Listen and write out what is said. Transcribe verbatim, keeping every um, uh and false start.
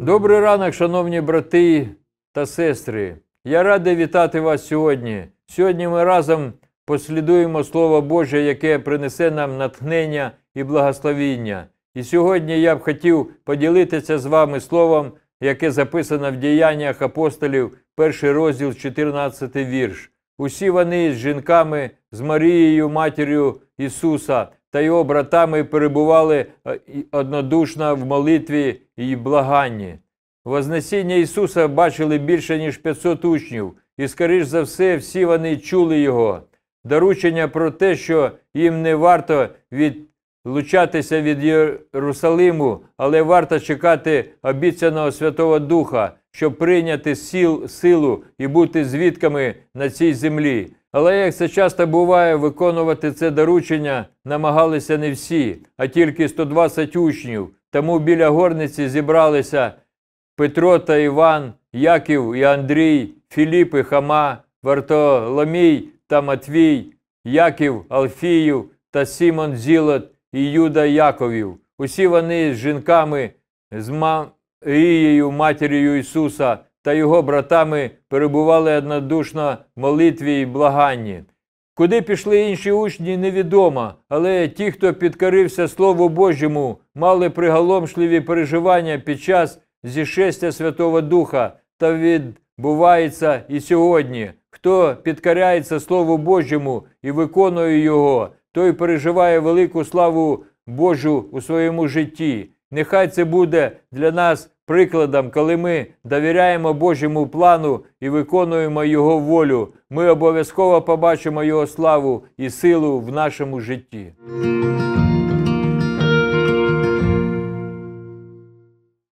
Добрий ранок, шановні брати та сестри. Я радий вітати вас сьогодні. Сьогодні ми разом послідуємо Слово Боже, яке принесе нам натхнення і благословіння. І сьогодні я б хотів поділитися з вами словом, яке записано в Діяннях апостолів, перший розділ, чотирнадцятий вірш. Усі вони з жінками, з Марією, матір'ю Ісуса та його братами перебували однодушно в молитві і благанні. Вознесіння Ісуса бачили більше, ніж п'ятсот учнів, і, скоріш за все, всі вони чули Його. Доручення про те, що їм не варто відлучатися від Єрусалиму, але варто чекати обіцяного Святого Духа, щоб прийняти сил, силу і бути свідками на цій землі. Але, як це часто буває, виконувати це доручення намагалися не всі, а тільки сто двадцять учнів. Тому біля горниці зібралися Петро та Іван, Яків і Андрій, Філіп і Хома, Вартоломій та Матвій, Яків Алфіїв та Симон Зілот і Юда Яковів. Усі вони з жінками, з Марією, матір'ю Ісуса та його братами перебували однодушно в молитві і благанні. Куди пішли інші учні, невідомо, але ті, хто підкорився Слову Божому, мали приголомшливі переживання під час зішестя Святого Духа, та відбувається і сьогодні. Хто підкоряється Слову Божому і виконує його, той переживає велику славу Божу у своєму житті. Нехай це буде для нас прикладом, коли ми довіряємо Божому плану і виконуємо Його волю. Ми обов'язково побачимо Його славу і силу в нашому житті.